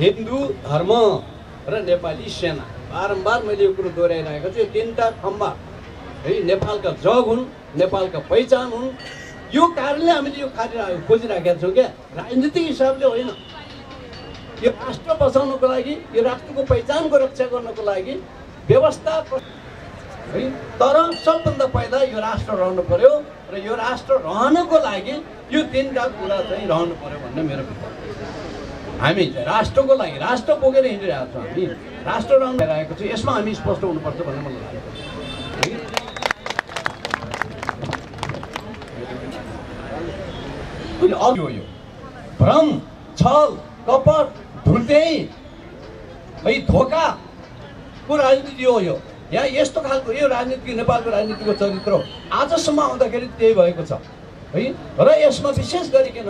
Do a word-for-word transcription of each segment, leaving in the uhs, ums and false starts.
हिन्दू धर्म र नेपाली सेना बारम्बार मैले यो कुरो दोहोऱ्याइरहेको छु। यो तिनवटा खम्बा है नेपालका जग हुन्, नेपालका पहिचान हुन्। यो कारणले हामीले यो कार्य खोजिराखेका छौँ क्या, राजनीतिक हिसाबले होइन। यो राष्ट्र बचाउनको लागि, यो राष्ट्रको पहिचानको रक्षा गर्नको लागि व्यवस्था है। तर सबभन्दा पहिला यो राष्ट्र रहनु पर्यो र यो राष्ट्र रहनको लागि यो तिनवटा कुरा चाहिँ रहनु पर्यो भन्ने मेरो विचार। हामी राष्ट्रको लागि राष्ट्र बोकेर हिँडिरहेको छौँ, हामी राष्ट्र रहनु रहेको छु। यसमा हामी स्पष्ट हुनुपर्छ भन्ने मलाई लाग्छ। अब यो भ्रम, छल, कपट, धुर्त्याइ है, धोकाको राजनीति हो यो। यहाँ यस्तो खालको यो राजनीति नेपालको राजनीतिको चरित्र हो। आजसम्म आउँदाखेरि त्यही भएको छ है। र यसमा विशेष गरिकन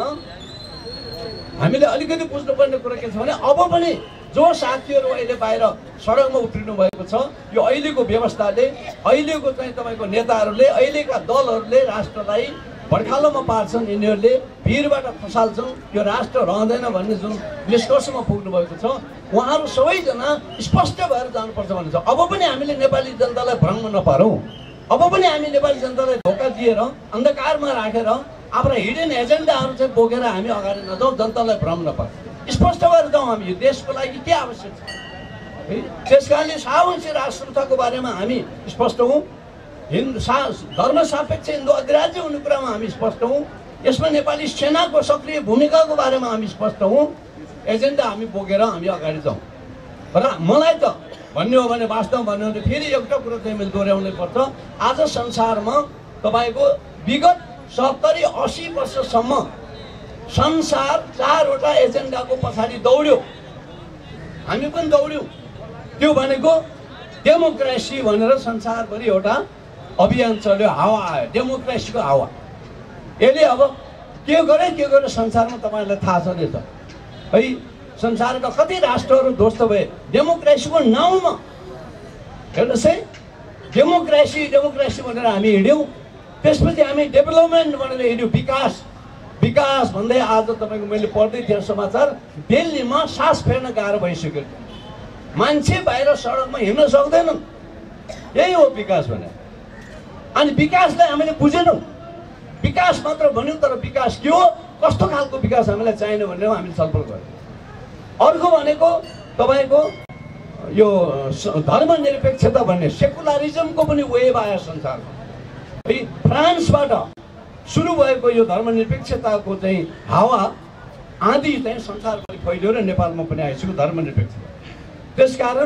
हामीले अलिकति बुझ्नुपर्ने कुरा के छ भने अब पनि जो साथीहरू अहिले बाहिर सडकमा उत्रिनु भएको छ, यो अहिलेको व्यवस्थाले, अहिलेको चाहिँ तपाईँको नेताहरूले, अहिलेका दलहरूले राष्ट्रलाई भड्कालोमा पार्छन्। यिनीहरूले भिरबाट खसाल्छन्, यो राष्ट्र रहँदैन भन्ने जुन निष्कर्षमा पुग्नु भएको छ, उहाँहरू सबैजना स्पष्ट भएर जानुपर्छ भन्ने छ। अब पनि हामीले नेपाली जनतालाई भ्रममा नपारौँ। अब पनि हामी नेपाली जनतालाई धोका दिएर अन्धकारमा राखेर आफ्ना हिडन एजेन्डाहरू चाहिँ बोकेर हामी अगाडि नजाउँ, जनतालाई भ्रम नपारौँ, स्पष्ट भएर जाउँ। हामी यो देशको लागि के आवश्यक छ है, त्यस कारणले साहसी राष्ट्रताको बारेमा हामी स्पष्ट हौँ। हिन्दू सा धर्म सापेक्ष हिन्दू अधिराज्य हुने कुरामा हामी स्पष्ट हौँ। यसमा नेपाली सेनाको सक्रिय भूमिकाको बारेमा हामी स्पष्ट हौँ। एजेन्डा हामी बोकेर हामी अगाडि जाउँ। र मलाई त भन्ने हो भने, वास्तवमा भन्ने हो भने फेरि एउटा कुरो चाहिँ मैले दोहोऱ्याउनै पर्छ। आज संसारमा तपाईँको विगत सत्तरी असी वर्षसम्म संसार चारवटा एजेन्डाको पछाडि दौड्यो, हामी पनि दौड्यौँ। त्यो भनेको डेमोक्रेसी भनेर संसारभरि एउटा अभियान चल्यो, हावा आयो, डेमोक्रेसीको हावा। यसले अब के गरे के गरे संसारमा तपाईँलाई थाहा छँदैछ है। संसारका कति राष्ट्रहरू ध्वस्त भए डेमोक्रेसीको नाउँमा। हेर्नुहोस् है, डेमोक्रेसी डेमोक्रेसी भनेर हामी हिँड्यौँ, त्यसपछि हामी डेभलपमेन्ट भनेर हिँड्यौँ, विकास विकास भन्दै आज तपाईँको मैले पढ्दै थिएँ समाचार, दिल्लीमा सास फेर्न गाह्रो भइसक्यो। मान्छे बाहिर सडकमा हिँड्न सक्दैनन्। यही हो विकास भने। अनि विकासलाई हामीले बुझेनौँ। विकास मात्र भन्यौँ, तर विकास के हो, कस्तो खालको विकास हामीलाई चाहिने भनेर हामीले छलफल गऱ्यौँ। अर्को भनेको तपाईँको यो धर्मनिरपेक्षता भन्ने सेकुलरिजमको पनि वेभ आयो संसारमा है। फ्रान्सबाट सुरु भएको यो धर्मनिरपेक्षताको चाहिँ हावा आँधी चाहिँ संसारभरि फैलियो र नेपालमा पनि आइसक्यो धर्मनिरपेक्षता। त्यसकारण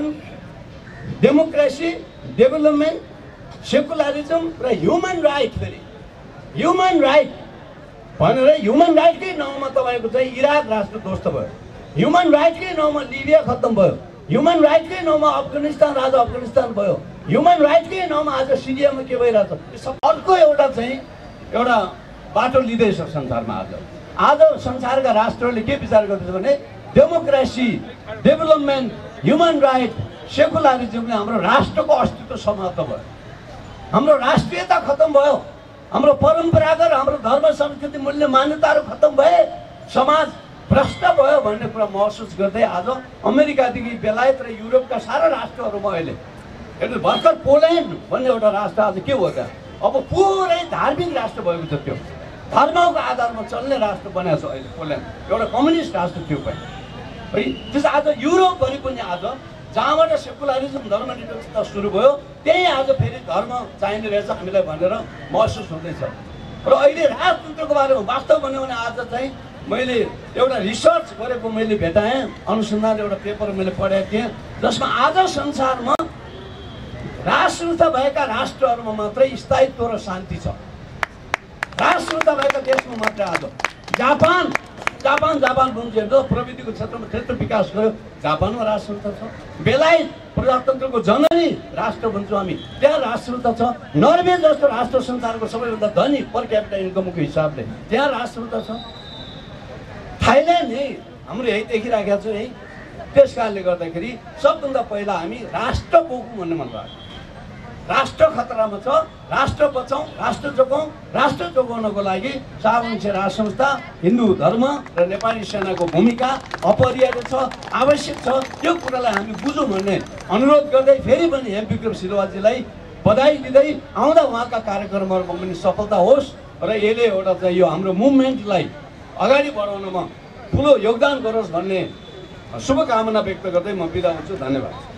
डेमोक्रेसी, डेभलपमेन्ट, सेकुलरिजम र ह्युमन राइट, फेरि ह्युमन राइट भनेर ह्युमन राइटकै नाउँमा तपाईँको चाहिँ इराक राष्ट्र ध्वस्त भयो, ह्युमन राइटकै नाउँमा लिबिया खत्तम भयो, ह्युमन राइटकै नाउँमा अफगानिस्तान आज अफगानिस्तान भयो, ह्युमन राइटकै नाउँमा आज सिरियामा के भइरहेछ। यो सब अर्को एउटा चाहिँ एउटा बाटो लिँदैछ संसारमा। आज आज संसारका राष्ट्रहरूले के विचार गर्दैछ भने डेमोक्रेसी, डेभलपमेन्ट, ह्युमन राइट, सेकुलरिजमले हाम्रो राष्ट्रको अस्तित्व समाप्त भयो, हाम्रो राष्ट्रियता खत्तम भयो, हाम्रो परम्परागत हाम्रो धर्म संस्कृति मूल्य मान्यताहरू खत्तम भए, समाज भ्रष्ट भयो भन्ने कुरा महसुस गर्दै आज अमेरिकादेखि बेलायत र युरोपका सारा राष्ट्रहरूमा अहिले हेर्नु भर्खर पोल्यान्ड भन्ने एउटा राष्ट्र आज के भयो त, अब पुरै धार्मिक राष्ट्र भएको छ। त्यो धर्मको आधारमा चल्ने राष्ट्र बनाएको छ अहिले पोल्यान्ड, एउटा कम्युनिस्ट राष्ट्र थियो पहिला है। त्यस आज युरोपभरि पनि आज जहाँबाट सेकुलरिजम धर्मनिरपेक्षता सुरु भयो, त्यही आज फेरि धर्म चाहिने रहेछ हामीलाई भनेर महसुस हुँदैछ। र अहिले राजतन्त्रको बारेमा वास्तव भन्यो भने आज चाहिँ मैले एउटा रिसर्च गरेको मैले भेटाएँ, अनुसन्धान एउटा पेपर मैले पढेको थिएँ, जसमा आज संसारमा राजसंस्था भएका राष्ट्रहरूमा मात्रै स्थायित्व र शान्ति छ। राजसंस्था भएका देशमा मात्रै आज जापान जापान जापान भन्छ प्रविधिको क्षेत्रमा क्षेत्र विकास गर्यो, जापानमा राजसंस्था छ। बेलायत प्रजातन्त्रको जननी राष्ट्र भन्छौँ हामी, त्यहाँ राजसंस्था छ। नर्वे जस्तो राष्ट्र संसारको सबैभन्दा धनी पर क्यापिटा इन्कमको हिसाबले त्यहाँ राजसंस्था छ। थाइल्यान्ड है हाम्रो यही देखिराखेका छौँ है। त्यस कारणले गर्दाखेरि सबभन्दा पहिला हामी राष्ट्र बोकौँ भन्ने मन लाग्छ। राष्ट्र खतरामा छ। राष्ट्र बचाउँ, राष्ट्र जोगाउँ। राष्ट्र जोगाउनको लागि सावंश राज संस्था, हिन्दू धर्म र नेपाली सेनाको भूमिका अपरिहार्य छ, आवश्यक छ। यो कुरालाई हामी बुझौँ भन्ने अनुरोध गर्दै फेरि पनि एम विक्रम सिलवाजीलाई बधाई दिँदै आउँदा उहाँका कार्यक्रमहरूमा पनि सफलता होस् र यसले एउटा चाहिँ यो हाम्रो मुभमेन्टलाई अगाडि बढाउनमा ठुलो योगदान गरोस् भन्ने शुभकामना व्यक्त गर्दै म बिदा हुन्छु। धन्यवाद।